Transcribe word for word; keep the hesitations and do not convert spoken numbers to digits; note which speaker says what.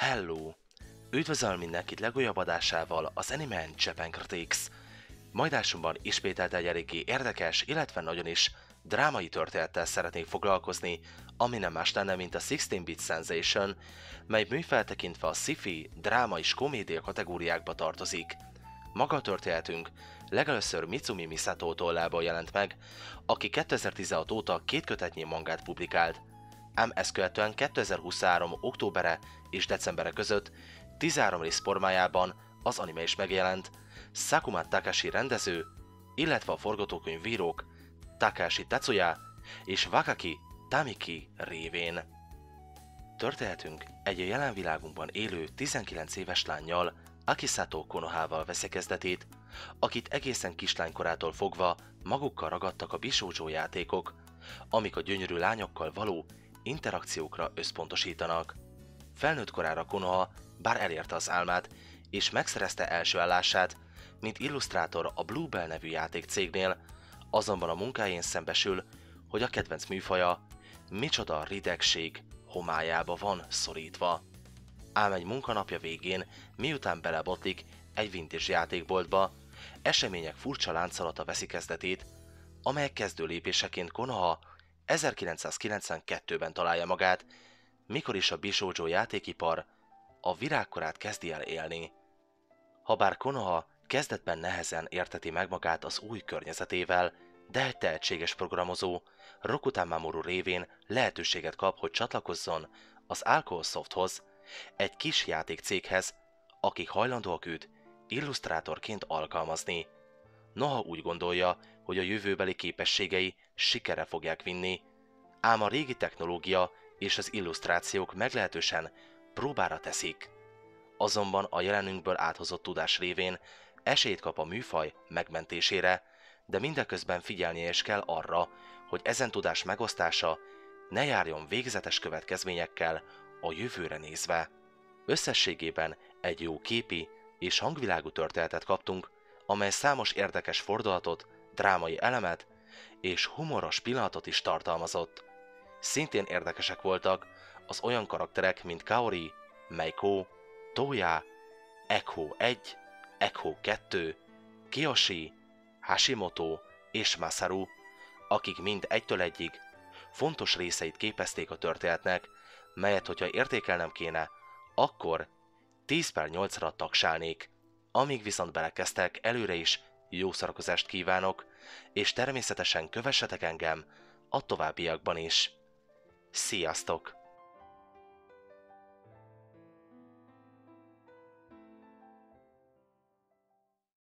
Speaker 1: Hello! Üdvözöl mindenkit legújabb adásával, az Anime Japan Critics. Mai adásunkban ismételt egy eléggé érdekes, illetve nagyon is drámai történettel szeretnék foglalkozni, ami nem más lenne, mint a tizenhat bit Sensation, mely műfeltekintve a sci-fi, dráma és komédia kategóriákba tartozik. Maga a történetünk legelőször Mitsumi Misato tollából jelent meg, aki kétezer-tizenhat óta két kötetnyi mangát publikált, ám ezt követően kétezer-huszonhárom októbere és decembere között tizenhárom rész formájában az anime is megjelent, Sakuma Takashi rendező, illetve a forgatókönyvírók Takashi Tatsuya és Wakaki Tamiki révén. Történetünk egy a jelen világunkban élő tizenkilenc éves lánnyal, Akisato Konohával veszi kezdetét, akit egészen kislánykorától fogva magukkal ragadtak a bisózsó játékok, amik a gyönyörű lányokkal való interakciókra összpontosítanak. Felnőtt korára Konoha bár elérte az álmát, és megszerezte első állását, mint illusztrátor a Bluebell nevű játékcégnél, azonban a munkáján szembesül, hogy a kedvenc műfaja micsoda ridegség homályába van szorítva. Ám egy munkanapja végén, miután belebotlik egy vintage játékboltba, események furcsa láncolata veszi kezdetét, amelyek kezdő lépéseként Konoha ezerkilencszázkilencvenkettőben találja magát, mikor is a bisózsó játékipar a virágkorát kezdi el élni. Habár Konoha kezdetben nehezen érteti meg magát az új környezetével, de egy tehetséges programozó, Rokutan Mamoru révén lehetőséget kap, hogy csatlakozzon az Alcohol Softhoz, egy kis játékcéghez, akik hajlandóak őt illusztrátorként alkalmazni. Noha úgy gondolja, hogy a jövőbeli képességei sikerre fogják vinni, ám a régi technológia és az illusztrációk meglehetősen próbára teszik. Azonban a jelenünkből áthozott tudás révén esélyt kap a műfaj megmentésére, de mindeközben figyelnie is kell arra, hogy ezen tudás megosztása ne járjon végzetes következményekkel a jövőre nézve. Összességében egy jó képi és hangvilágú történetet kaptunk, amely számos érdekes fordulatot, drámai elemet és humoros pillanatot is tartalmazott. Szintén érdekesek voltak az olyan karakterek, mint Kaori, Meiko, Toya, Ekho egy, Ekho kettő, Kiyoshi, Hashimoto és Masaru, akik mind egytől egyig fontos részeit képezték a történetnek, melyet, hogyha értékelnem kéne, akkor tíz per nyolcra tagsálnék. Amíg viszont belekezdtek, előre is jó szórakozást kívánok, és természetesen kövessetek engem a továbbiakban is. Sziasztok!